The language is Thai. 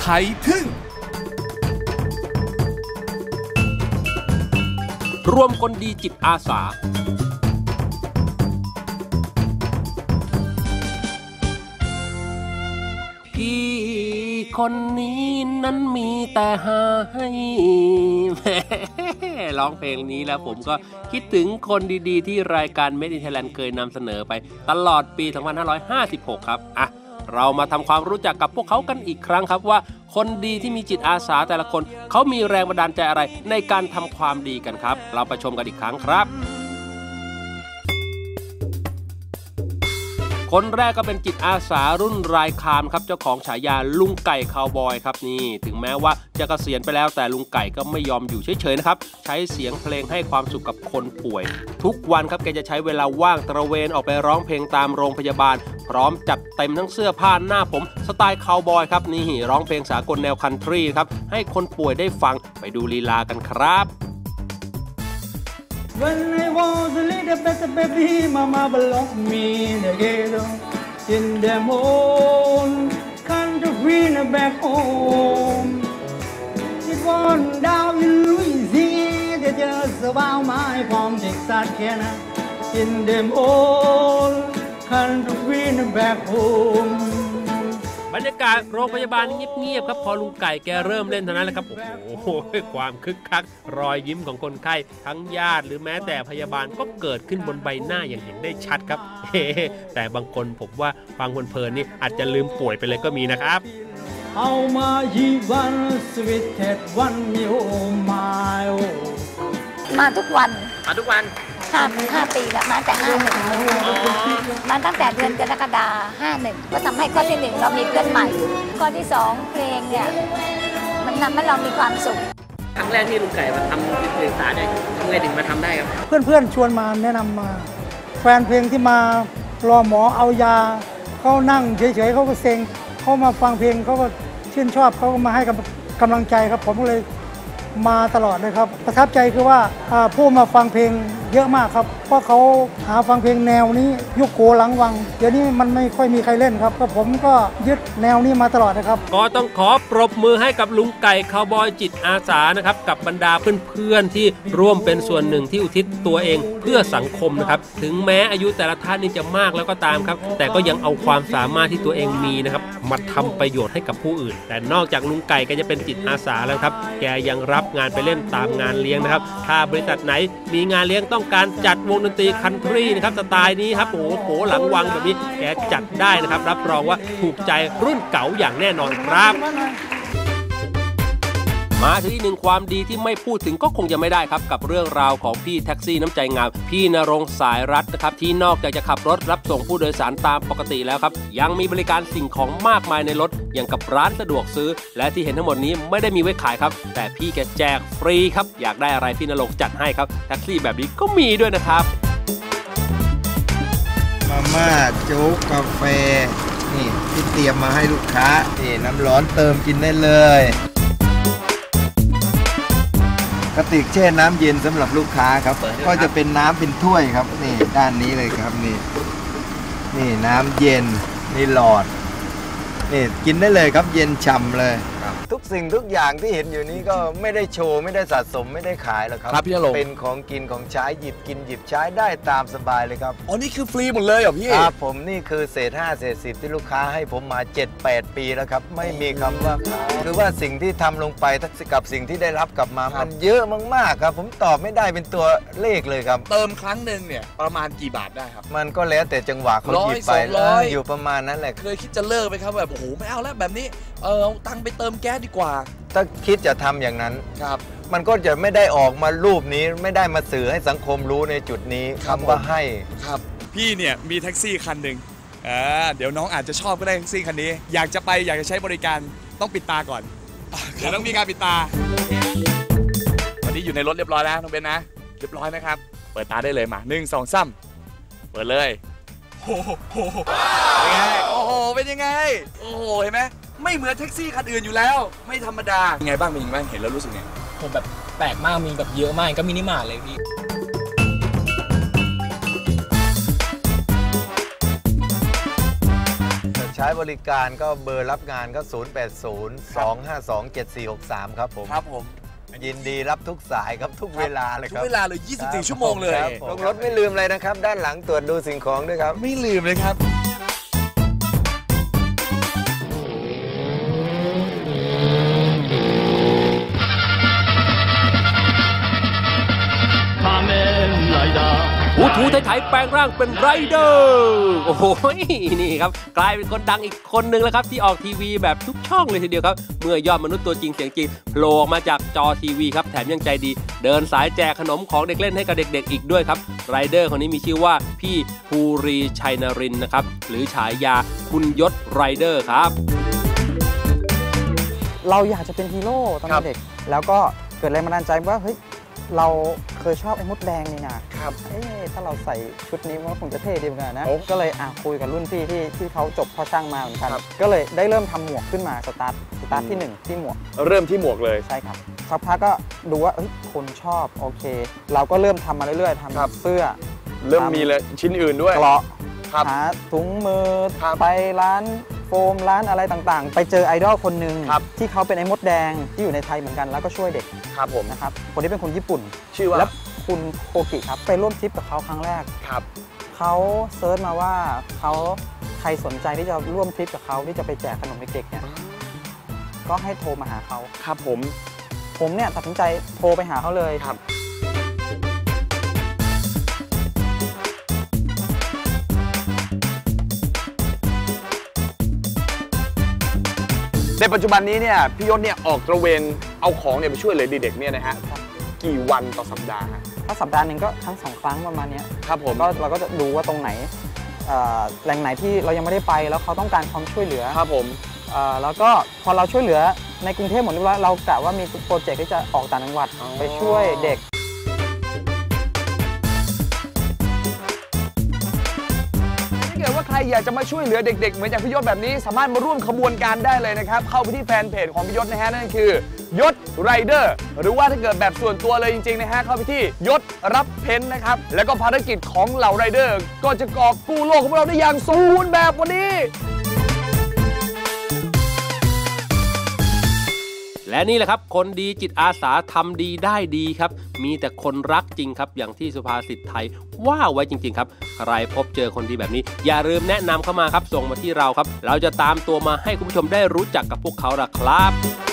ไทยทึ่งรวมคนดีจิตอาสาพี่คนนี้นั้นมีแต่ให้ร้องเพลงนี้แล้วผมก็คิดถึงคนดีๆที่รายการ Made in Thailand เคยนำเสนอไปตลอดปี 2556 ครับอ่ะเรามาทำความรู้จักกับพวกเขากันอีกครั้งครับว่าคนดีที่มีจิตอาสาแต่ละคนเขามีแรงบันดาลใจอะไรในการทำความดีกันครับเราไปชมกันอีกครั้งครับคนแรกก็เป็นจิตอาสารุ่นรายคามครับเจ้าของฉายาลุงไก่คาวบอยครับนี่ถึงแม้ว่าจะเกษียณไปแล้วแต่ลุงไก่ก็ไม่ยอมอยู่เฉยๆนะครับใช้เสียงเพลงให้ความสุขกับคนป่วยทุกวันครับแกจะใช้เวลาว่างตระเวนออกไปร้องเพลงตามโรงพยาบาลพร้อมจัดเต็มทั้งเสื้อผ้าหน้าผมสไตล์คาวบอยครับนี่ร้องเพลงสากลแนวคันทรีครับให้คนป่วยได้ฟังไปดูลีลากันครับ When I was a little better baby, Mama belonged me together in them old country back home. It was down in Louisiana, just about my farm, Texarkana, in them old country back home. บรรยากาศโรงพยาบาลเงียบๆครับพอลุงไก่แกเริ่มเล่นเท่านั้นแหละครับโอ้โหความคึกคักรอยยิ้มของคนไข้ทั้งญาติหรือแม้แต่พยาบาลก็เกิดขึ้นบนใบหน้าอย่างเห็นได้ชัดครับแต่บางคนผมว่าฟังเพลินๆนี่อาจจะลืมป่วยไปเลยก็มีนะครับเอามายีวันสวิตเท็ดวันมิโอมาโอมาทุกวัน5 ปีแล้วมาแต่51มาตั้งแต่เดือนกรกฎาคม51ก็ทำให้ข้อที่1เรามีเพื่อนใหม่ข้อที่2เพลงเนี่ยมันทำให้เรามีความสุขครั้งแรกที่ลุงไก่มาทำเพลงสาเนี่ยทำไงถึงมาทำได้ครับเพื่อนชวนมาแนะนำมาแฟนเพลงที่มารอหมอเอายาเขานั่งเฉยๆเขาก็เซ็งเขามาฟังเพลงเขาก็ชื่นชอบเขาก็มาให้กำลังใจครับผมก็เลยมาตลอดเลยครับประทับใจคือว่าผู้มาฟังเพลงเยอะมากครับเพราะเขาหาฟังเพลงแนวนี้ยุคโกหลังวังเดี๋ยวนี้มันไม่ค่อยมีใครเล่นครับก็ผมก็ยึดแนวนี้มาตลอดนะครับก็ต้องขอปรบมือให้กับลุงไก่คาวบอยจิตอาสานะครับกับบรรดาเพื่อนๆที่ร่วมเป็นส่วนหนึ่งที่อุทิศตัวเองเพื่อสังคมนะครับถึงแม้อายุแต่ละท่านนี่จะมากแล้วก็ตามครับแต่ก็ยังเอาความสามารถที่ตัวเองมีนะครับมาทำประโยชน์ให้กับผู้อื่นแต่นอกจากลุงไก่แกจะเป็นจิตอาสาแล้วครับแกยังรับงานไปเล่นตามงานเลี้ยงนะครับถ้าบริษัทไหนมีงานเลี้ยงต้องการจัดวงดนตรีคันทรีนะครับสไตล์นี้ครับโอ้โหหลังวังแบบนี้แกจัดได้นะครับรับรองว่าถูกใจรุ่นเก่าอย่างแน่นอนครับมาถึงอีกหนึ่งความดีที่ไม่พูดถึงก็คงจะไม่ได้ครับกับเรื่องราวของพี่แท็กซี่น้ำใจงามพี่ณรงค์สายรัตน์นะครับที่นอกจากจะขับรถรับส่งผู้โดยสารตามปกติแล้วครับยังมีบริการสิ่งของมากมายในรถอย่างกับร้านสะดวกซื้อและที่เห็นทั้งหมดนี้ไม่ได้มีไว้ขายครับแต่พี่แกแจกฟรีครับอยากได้อะไรพี่ณรงค์จัดให้ครับแท็กซี่แบบนี้ก็มีด้วยนะครับมาม่าโจ๊กกาแฟนี่ที่เตรียมมาให้ลูกค้านี่น้ำร้อนเติมกินได้เลยกระติกแช่น้ำเย็นสำหรับลูกค้าครับก็จะเป็นน้ำเป็นถ้วยครับนี่ด้านนี้เลยครับนี่น้ำเย็นนี่หลอดนี่กินได้เลยครับเย็นฉ่ำเลยทุกสิ่งทุกอย่างที่เห็นอยู่นี้ก็ไม่ได้โชว์ไม่ได้สะสมไม่ได้ขายหรอกครับพี่ณรงค์เป็นของกินของใช้หยิบกินหยิบใช้ได้ตามสบายเลยครับอ๋อนี่คือฟรีหมดเลยเหรอพี่ครับผมนี่คือเศษ5เศษ10ที่ลูกค้าให้ผมมา 7-8 ปีแล้วครับไม่มีคำว่าคือว่าสิ่งที่ทำลงไปกับสิ่งที่ได้รับกลับมามันเยอะมากๆครับผมตอบไม่ได้เป็นตัวเลขเลยครับเติมครั้งหนึ่งเนี่ยประมาณกี่บาทได้ครับมันก็แล้วแต่จังหวะเขาหยิบไปอยู่ประมาณนั้นแหละเคยคิดจะเลิกไหมครับแบบโอ้โหไม่เอาแล้วแบบนี้เอาตังค์ไปเติมแก๊สดีกว่าถ้าคิดจะทำอย่างนั้นครับมันก็จะไม่ได้ออกมารูปนี้ไม่ได้มาสื่อให้สังคมรู้ในจุดนี้คำว่าให้ครับพี่เนี่ยมีแท็กซี่คันหนึ่งเดี๋ยวน้องอาจจะชอบก็ได้แท็กซี่คันนี้อยากจะใช้บริการต้องปิดตาก่อนเดี๋ยวต้องมีการปิดตาวันนี้อยู่ในรถเรียบร้อยแล้วน้องเบนนะเรียบร้อยไหมครับเปิดตาได้เลยมา1 2 3เปิดเลยโอ้โหเป็นไงโอ้โหเป็นยังไงโอ้โหเห็นไหมไม่เหมือนแท็กซี่คันอื่นอยู่แล้วไม่ธรรมดายังไงบ้างเป็นยังไงบ้างเห็นแล้วรู้สึกไงผมแบบแปลกมากมีแบบเยอะมากก็มินิมาร์ทเลยพี่ใช้ช้บริการก็เบอร์รับงานก็ 0802527463 ครับผมครับผมยินดีรับทุกสายครับทุกเวลาเลยทุคกรับเวลาเลย24 ชั่วโมงเลยลงรถไม่ลืมเลยนะครับ ด้านหลังตรวจดูสิ่งของด้วยครับไม่ลืมเลยครับหูทูไทยๆแปลงร่างเป็นไรเดอร์โอ้โหนี่ครับกลายเป็นคนดังอีกคนนึงแล้วครับที่ออกทีวีแบบทุกช่องเลยทีเดียวครับเมื่อยอดมนุษย์ตัวจริงเสียงจริงโผล่ออกมาจากจอทีวีครับแถมยังใจดีเดินสายแจกขนมของเด็กเล่นให้กับเด็กๆอีกด้วยครับไรเดอร์คนนี้มีชื่อว่าพี่ภูรีชัยนรินทร์นะครับหรือฉายาคุณยศไรเดอร์ครับเราอยากจะเป็นฮีโร่ตอนเด็กแล้วก็เกิดแรงบันดาลใจว่าเฮ้ยเราเคยชอบไอ้มดแดงนี่นะครับถ้าเราใส่ชุดนี้มันก็คงจะเท่ดีเหมือนกันนะก็เลยคุยกับรุ่นพี่ที่เขาจบพ่อช่างมาเหมือนกันก็เลยได้เริ่มทำหมวกขึ้นมาสตาร์ทที่1ที่หมวกเริ่มที่หมวกเลยใช่ครับสักพักก็ดูว่าคนชอบโอเคเราก็เริ่มทำมาเรื่อยๆทำเสื้อเริ่มมีเลยชิ้นอื่นด้วยเกราะหาถุงมือไปร้านโฟมร้านอะไรต่างๆไปเจอไอดอลคนหนึ่งที่เขาเป็นไอ้มดแดงที่อยู่ในไทยเหมือนกันแล้วก็ช่วยเด็กครับผมนะครับคนนี้เป็นคนญี่ปุ่นชื่อว่าและคุณโคกิครับไปร่วมทริปกับเขาครั้งแรกครับเขาเซิร์ชมาว่าเขาใครสนใจที่จะร่วมทริปกับเขาที่จะไปแจกขนมเด็กๆเนี่ยก็ให้โทรมาหาเขาครับผมเนี่ยตัดสินใจโทรไปหาเขาเลยครับในปัจจุบันนี้เนี่ยพี่ยศเนี่ยออกตระเวนเอาของเนี่ยไปช่วยเหลือเด็กๆเนี่ยนะฮะกี่วันต่อสัปดาห์ถ้าสัปดาห์หนึ่งก็ครั้ง2 ครั้งประมาณนี้ครับผมเราก็จะดูว่าตรงไหนแหล่งไหนที่เรายังไม่ได้ไปแล้วเขาต้องการความช่วยเหลือครับผมแล้วก็พอเราช่วยเหลือในกรุงเทพหมดเรียบร้อยเรากะว่ามีโปรเจกต์ที่จะออกต่างจังหวัดไปช่วยเด็กว่าใครอยากจะมาช่วยเหลือเด็กๆเหมือนอย่างพี่ยศแบบนี้สามารถมาร่วมขบวนการได้เลยนะครับเข้าไปที่แฟนเพจของพี่ยศนะฮะนั่นคือยศไรเดอร์หรือว่าถ้าเกิดแบบส่วนตัวเลยจริงๆนะฮะเข้าไปที่ยศรับเพ้นนะครับแล้วก็ภารกิจของเหล่าไรเดอร์ก็จะกอบกู้โลกของเราได้อย่างสมบูรณ์แบบวันนี้และนี่แหละครับคนดีจิตอาสาทำดีได้ดีครับมีแต่คนรักจริงครับอย่างที่สุภาษิตไทยว่าไว้จริงๆครับใครพบเจอคนดีแบบนี้อย่าลืมแนะนำเข้ามาครับส่งมาที่เราครับเราจะตามตัวมาให้คุณผู้ชมได้รู้จักกับพวกเขาล่ะครับ